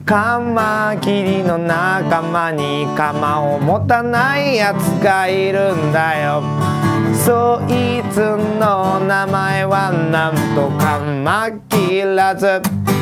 カマキリの仲間に鎌を持たないやつがいるんだよ。そいつの名前はなんとカマキラズ。